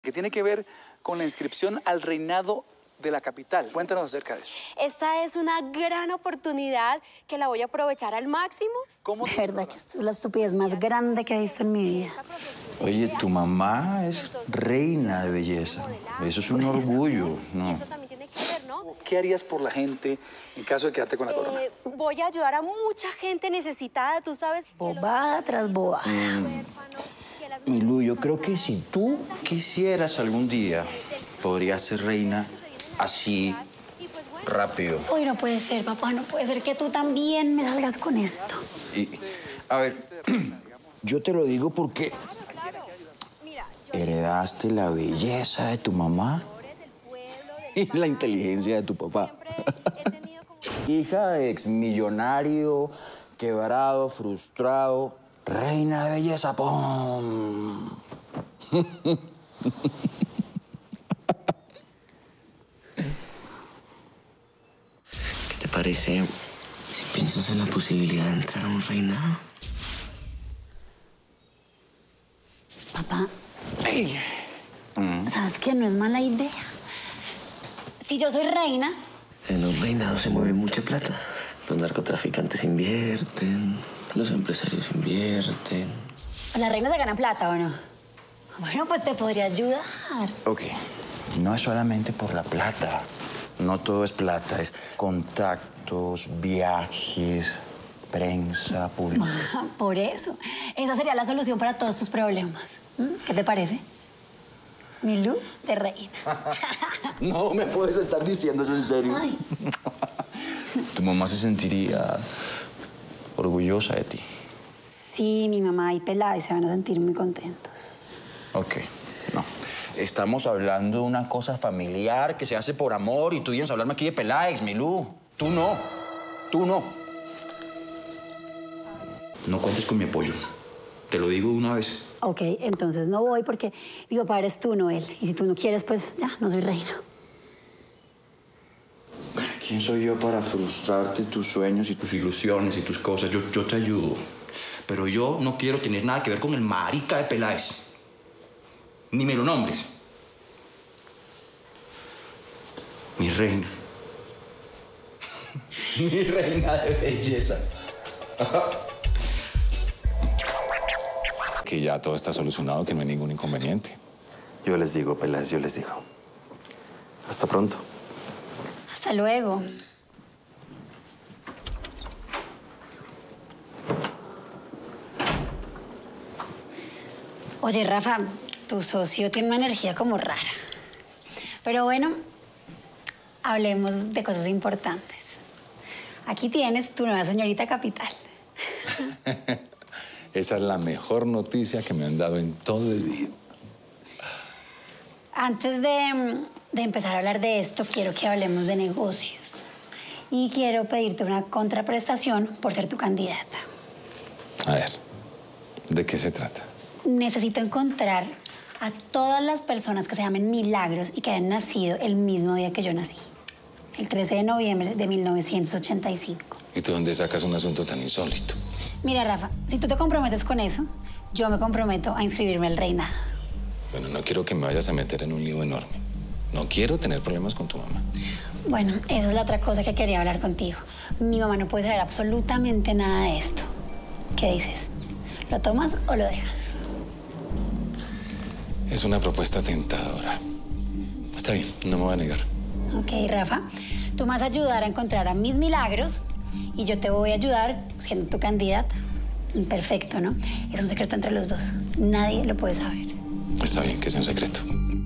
que tiene que ver con la inscripción al reinado de la capital. Cuéntanos acerca de eso. Esta es una gran oportunidad que la voy a aprovechar al máximo. ¿Cómo? De verdad que esto es la estupidez más grande que he visto en mi vida. Oye, tu mamá es reina de belleza. Eso es un orgullo, ¿no? Eso también tiene que ver, ¿no? ¿Qué harías por la gente en caso de quedarte con la corona? Voy a ayudar a mucha gente necesitada, tú sabes. Bobada tras bobada. Milú, yo creo que si tú quisieras algún día, podrías ser reina así, rápido. Uy, no puede ser, papá, no puede ser que tú también me salgas con esto. Y, a ver, yo te lo digo porque heredaste la belleza de tu mamá y la inteligencia de tu papá. Hija de exmillonario, quebrado, frustrado, reina de belleza, ¡pum! ¿Qué te parece si piensas en la posibilidad de entrar a un reinado? Papá, ¿sabes qué? No es mala idea. Si yo soy reina... En los reinados se mueve mucha plata. Los narcotraficantes invierten, los empresarios invierten. ¿La reina se gana plata o no? Bueno, pues te podría ayudar. Ok, no es solamente por la plata. No todo es plata, es contactos, viajes, prensa, publicidad. Por eso. Esa sería la solución para todos tus problemas. ¿Qué te parece? Milú de reina. No me puedes estar diciendo eso en serio. Ay. Tu mamá se sentiría orgullosa de ti. Sí, mi mamá y Peláez se van a sentir muy contentos. Ok, no. Estamos hablando de una cosa familiar que se hace por amor y tú vienes a hablarme aquí de Peláez, Milú. Tú no. Tú no. No cuentes con mi apoyo. Te lo digo de una vez. Ok, entonces no voy porque mi papá eres tú, no él. Y si tú no quieres, pues ya, no soy reina. ¿Quién soy yo para frustrarte tus sueños y tus ilusiones y tus cosas? Yo te ayudo. Pero yo no quiero tener nada que ver con el marica de Peláez. Ni me lo nombres. Mi reina. Mi reina de belleza. Que ya todo está solucionado, que no hay ningún inconveniente. Yo les digo, Peláez, yo les digo. Hasta pronto. Hasta luego. Oye, Rafa, tu socio tiene una energía como rara. Pero bueno, hablemos de cosas importantes. Aquí tienes tu nueva señorita capital. Esa es la mejor noticia que me han dado en todo el día. Antes de empezar a hablar de esto, quiero que hablemos de negocios. Y quiero pedirte una contraprestación por ser tu candidata. A ver, ¿de qué se trata? Necesito encontrar a todas las personas que se llamen Milagros y que hayan nacido el mismo día que yo nací. El 13 de noviembre de 1985. ¿Y tú dónde sacas un asunto tan insólito? Mira, Rafa, si tú te comprometes con eso, yo me comprometo a inscribirme al reinado. Bueno, no quiero que me vayas a meter en un lío enorme. No quiero tener problemas con tu mamá. Bueno, esa es la otra cosa que quería hablar contigo. Mi mamá no puede saber absolutamente nada de esto. ¿Qué dices? ¿Lo tomas o lo dejas? Es una propuesta tentadora. Está bien, no me voy a negar. Ok, Rafa, tú me vas a ayudar a encontrar a mis Milagros y yo te voy a ayudar siendo tu candidata. Perfecto, ¿no? Es un secreto entre los dos. Nadie lo puede saber. Está bien, que sea un secreto.